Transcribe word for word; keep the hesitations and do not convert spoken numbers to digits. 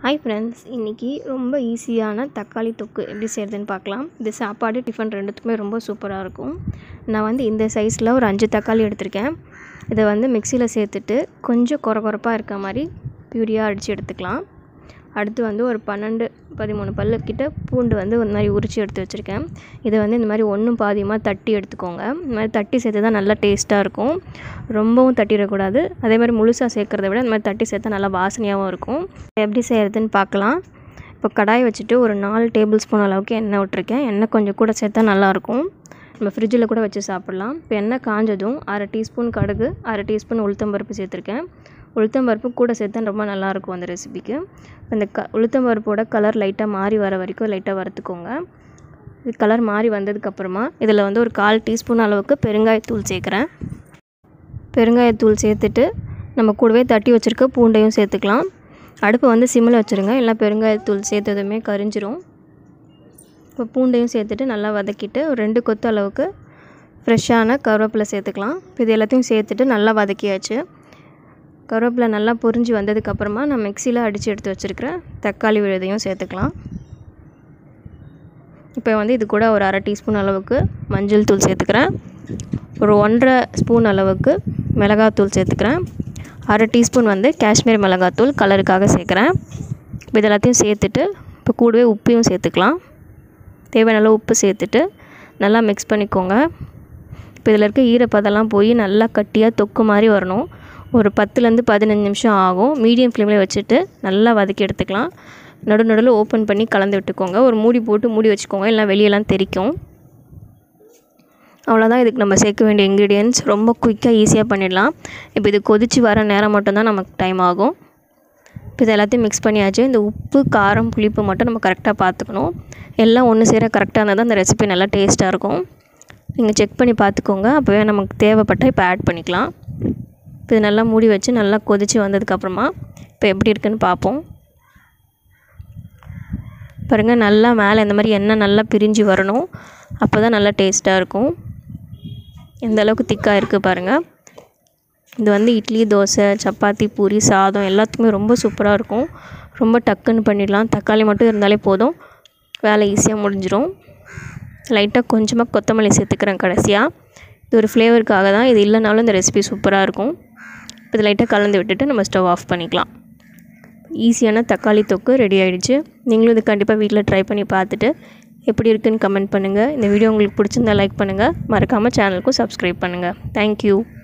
Hi friends, இன்றைக்கி ரொம்ப ஈஸியான தக்காளி தொக்கு எப்படி செய்கிறதுன்னு பார்க்கலாம். இது சாப்பாடு டிஃபன் ரெண்டுத்துக்குமே ரொம்ப சூப்பராக இருக்கும். நான் வந்து இந்த சைஸில் ஒரு அஞ்சு தக்காளி எடுத்திருக்கேன். இதை வந்து மிக்சியில் சேர்த்துட்டு கொஞ்சம் கொர கொரப்பாக இருக்க மாதிரி பியூரியாக அடித்து எடுத்துக்கலாம். அடுத்து வந்து ஒரு பன்னெண்டு பதிமூணு பல்லுக்கிட்ட பூண்டு வந்து ஒரு மாதிரி உரித்து எடுத்து வச்சுருக்கேன். இதை வந்து இந்த மாதிரி ஒன்றும் பாதியமாக தட்டி எடுத்துக்கோங்க. இந்த மாதிரி தட்டி சேர்த்து தான் நல்லா டேஸ்ட்டாக இருக்கும். ரொம்பவும் தட்டிடக்கூடாது. அதே மாதிரி முழுசாக சேர்க்குறத விட இந்த மாதிரி தட்டி சேர்த்தா நல்லா வாசனையாகவும் இருக்கும். எப்படி செய்கிறதுன்னு பார்க்கலாம். இப்போ கடாய் வச்சுட்டு ஒரு நாலு டேபிள் ஸ்பூன் அளவுக்கு எண்ணெய் விட்டுருக்கேன். எண்ணெய் கொஞ்சம் கூட சேர்த்தா நல்லாயிருக்கும். நம்ம ஃப்ரிட்ஜில் கூட வச்சு சாப்பிட்லாம். இப்போ எண்ணெய் காஞ்சதும் அரை டீஸ்பூன் கடுகு, அரை டீஸ்பூன் உளுத்தம்பருப்பு சேர்த்துருக்கேன். உளுத்தம்பருப்பு கூட சேர்த்தா ரொம்ப நல்லாயிருக்கும் அந்த ரெசிபிக்கு. இந்த க உளுத்தம்பருப்போட கலர் லைட்டாக மாறி வர வரைக்கும் லைட்டாக வறுத்துக்கோங்க. இது கலர் மாறி வந்ததுக்கப்புறமா இதில் வந்து ஒரு கால் டீஸ்பூன் அளவுக்கு பெருங்காயத்தூள் சேர்க்குறேன். பெருங்காயத்தூள் சேர்த்துட்டு நம்ம கூடவே தட்டி வச்சுருக்க பூண்டையும் சேர்த்துக்கலாம். அடுப்பை வந்து சிம்மில் வச்சுருங்க, இல்லை பெருங்காயத்தூள் சேர்த்ததுமே கரிஞ்சிரும். இப்போ பூண்டையும் சேர்த்துட்டு நல்லா வதக்கிட்டு ஒரு ரெண்டு கொத்து அளவுக்கு ஃப்ரெஷ்ஷான கருவேப்பிலை சேர்த்துக்கலாம். இப்போ இது எல்லாத்தையும் சேர்த்துட்டு நல்லா வதக்கியாச்சு. கருவேப்பிலை நல்லா பொரிஞ்சு வந்ததுக்கப்புறமா நான் மிக்சியில் அடித்து எடுத்து வச்சுருக்கிறேன் தக்காளி விழுதையும் சேர்த்துக்கலாம். இப்போ வந்து இது கூட ஒரு அரை டீஸ்பூன் அளவுக்கு மஞ்சள் தூள் சேர்த்துக்கிறேன். ஒரு ஒன்றரை ஸ்பூன் அளவுக்கு மிளகாத்தூள் சேர்த்துக்கிறேன். அரை டீஸ்பூன் வந்து காஷ்மீர் மிளகாத்தூள் கலருக்காக சேர்க்குறேன். இப்போ இது எல்லாத்தையும் சேர்த்துட்டு இப்போ கூடவே உப்பையும் சேர்த்துக்கலாம். தேவையான அளவு உப்பு சேர்த்துட்டு நல்லா மிக்ஸ் பண்ணிக்கோங்க. இப்போ இதில் இருக்க ஈரப்பதெல்லாம் போய் நல்லா கட்டியாக தொக்கு மாதிரி வரணும். ஒரு பத்துலேருந்து பதினஞ்சு நிமிஷம் ஆகும். மீடியம் ஃப்ளேமில் வச்சுட்டு நல்லா வதக்கி எடுத்துக்கலாம். நடு நடுவில் ஓப்பன் பண்ணி கலந்து விட்டுக்கோங்க. ஒரு மூடி போட்டு மூடி வச்சுக்கோங்க, இல்லை வெளியெல்லாம் தெறிக்கும். அவ்வளோதான் இதுக்கு நம்ம சேர்க்க வேண்டிய இன்க்ரீடியன்ட்ஸ். ரொம்ப குயிக்காக ஈஸியாக பண்ணிடலாம். இப்போ இது கொதித்து வர நேரம் மட்டும்தான் நமக்கு டைம் ஆகும். இப்போ இது எல்லாத்தையும் மிக்ஸ் பண்ணியாச்சு. இந்த உப்பு, காரம், புளிப்பு மட்டும் நம்ம கரெக்டாக பார்த்துக்கணும். எல்லாம் ஒன்று சேர கரெக்டாக இருந்தால் தான் அந்த ரெசிபி நல்லா டேஸ்ட்டாக இருக்கும். நீங்கள் செக் பண்ணி பார்த்துக்கோங்க. அப்போவே நமக்கு தேவைப்பட்டால் இப்போ ஆட் பண்ணிக்கலாம். இப்போ இது நல்லா மூடி வச்சு நல்லா கொதித்து வந்ததுக்கப்புறமா இப்போ எப்படி இருக்குன்னு பார்ப்போம். பாருங்கள், நல்லா மேலே இந்த மாதிரி எண்ணெய் நல்லா பிரிஞ்சு வரணும். அப்போ தான் நல்லா டேஸ்ட்டாக இருக்கும். எந்த அளவுக்கு திக்காக இருக்குது பாருங்கள். இது வந்து இட்லி, தோசை, சப்பாத்தி, பூரி, சாதம் எல்லாத்துக்குமே ரொம்ப சூப்பராக இருக்கும். ரொம்ப டக்குன்னு பண்ணிடலாம். தக்காளி மட்டும் இருந்தாலே போதும், வேலை ஈஸியாக முடிஞ்சிடும். லைட்டாக கொஞ்சமாக கொத்தமல்லி சேர்த்துக்கிறேன் கடைசியாக. இது ஒரு ஃப்ளேவருக்காக தான். இது இல்லைனாலும் இந்த ரெசிபி சூப்பராக இருக்கும். இது லைட்டாக கலந்து விட்டுட்டு நம்ம ஸ்டவ் ஆஃப் பண்ணிக்கலாம். ஈஸியான தக்காளி தொக்கு ரெடி ஆகிடுச்சு. நீங்களும் இது கண்டிப்பாக வீட்டில் ட்ரை பண்ணி பார்த்துட்டு எப்படி இருக்குன்னு கமெண்ட் பண்ணுங்கள். இந்த வீடியோ உங்களுக்கு பிடிச்சிருந்தா லைக் பண்ணுங்கள். மறக்காமல் சேனலுக்கும் சப்ஸ்கிரைப் பண்ணுங்கள். தேங்க்யூ.